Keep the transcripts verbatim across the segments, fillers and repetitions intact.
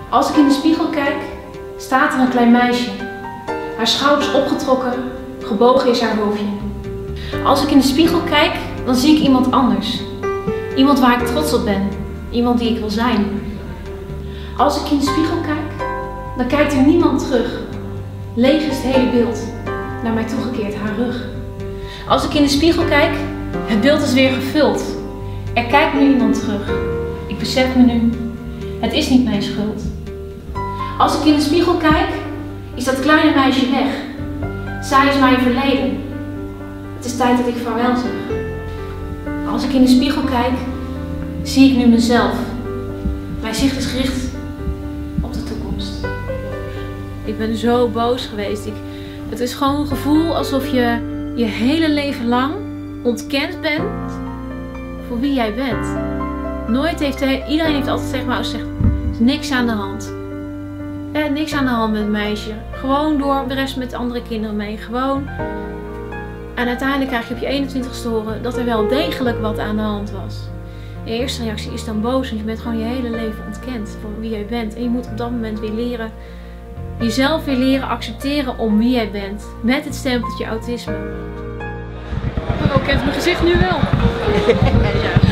Als ik in de spiegel kijk, staat er een klein meisje. Haar schouders opgetrokken, gebogen is haar hoofdje. Als ik in de spiegel kijk, dan zie ik iemand anders. Iemand waar ik trots op ben. Iemand die ik wil zijn. Als ik in de spiegel kijk, dan kijkt er niemand terug. Leeg is het hele beeld. Naar mij toegekeerd, haar rug. Als ik in de spiegel kijk, het beeld is weer gevuld. Er kijkt nu iemand terug. Ik besef me nu, het is niet mijn schuld. Als ik in de spiegel kijk, is dat kleine meisje weg. Zij is mijn verleden. Het is tijd dat ik vaarwel zeg. Als ik in de spiegel kijk, zie ik nu mezelf. Mijn zicht is gericht op de toekomst. Ik ben zo boos geweest. Ik, het is gewoon een gevoel alsof je je hele leven lang ontkend bent voor wie jij bent. Nooit heeft hij, iedereen heeft altijd zeg maar, gezegd, er is niks aan de hand. Er is niks aan de hand met het meisje. Gewoon door de rest met andere kinderen mee. Gewoon. En uiteindelijk krijg je op je eenentwintigste te horen dat er wel degelijk wat aan de hand was. Je eerste reactie is dan boos, want je bent gewoon je hele leven ontkend voor wie jij bent. En je moet op dat moment weer leren, jezelf weer leren accepteren om wie jij bent. Met het stempeltje autisme. Oh, kent mijn gezicht nu wel? Ja.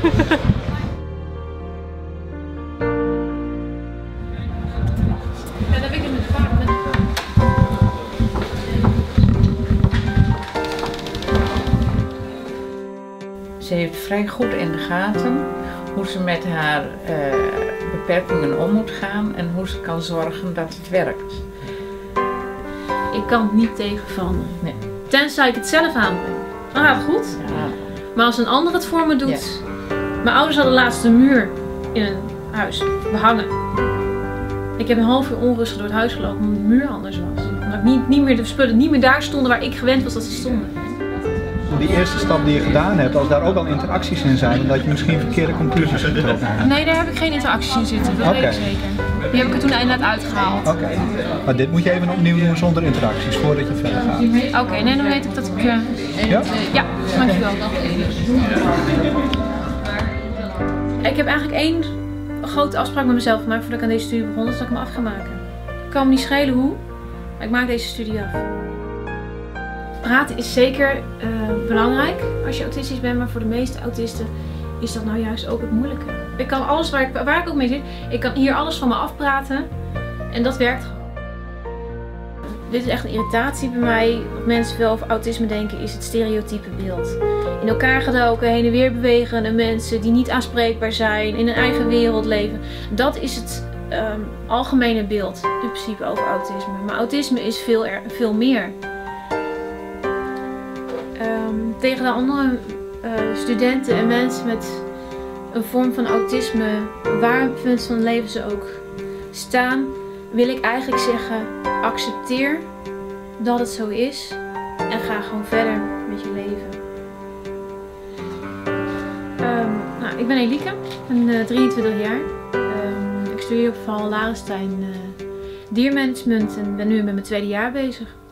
Ja, dat weet ik met vaak met. Ze heeft vrij goed in de gaten hoe ze met haar uh, beperkingen om moet gaan en hoe ze kan zorgen dat het werkt. Ik kan het niet tegenvallen. Nee. Tenzij ik het zelf aanbreng. Dan gaat het goed. Ja. Maar als een ander het voor me doet. Ja. Mijn ouders hadden laatst een muur in een huis behangen. Ik heb een half uur onrustig door het huis gelopen omdat de muur anders was. Omdat ik niet, niet meer de spullen niet meer daar stonden waar ik gewend was dat ze stonden. Die eerste stap die je gedaan hebt, als daar ook al interacties in zijn, dat je misschien verkeerde conclusies hebt getrokken. Nee, daar heb ik geen interacties in zitten, dat okay. weet ik zeker. Die heb ik er toen inderdaad uitgehaald. Oké, okay. Maar dit moet je even opnieuw doen zonder interacties, voordat je verder gaat. Oké, okay, nee, dan weet ik dat ik... Uh, ja? Uh, ja, dankjewel. Ik heb eigenlijk één grote afspraak met mezelf gemaakt voordat ik aan deze studie begon, dat is dat ik me af ga maken. Ik kan me niet schelen hoe, maar ik maak deze studie af. Praten is zeker uh, belangrijk als je autistisch bent, maar voor de meeste autisten is dat nou juist ook het moeilijke. Ik kan alles waar ik, waar ik ook mee zit, ik kan hier alles van me afpraten en dat werkt gewoon. Dit is echt een irritatie bij mij. Wat mensen veel over autisme denken is het stereotype beeld. In elkaar gedoken, heen en weer bewegende mensen die niet aanspreekbaar zijn, in een eigen wereld leven. Dat is het um, algemene beeld in principe over autisme. Maar autisme is veel, er, veel meer. Um, tegen de andere uh, studenten en mensen met een vorm van autisme, waar op het punt van het leven ze ook staan, wil ik eigenlijk zeggen, accepteer dat het zo is en ga gewoon verder met je leven. Um, nou, ik ben Elike, ik ben uh, drieëntwintig jaar. Um, ik studeer op Val Larenstein uh, diermanagement en ben nu met mijn tweede jaar bezig.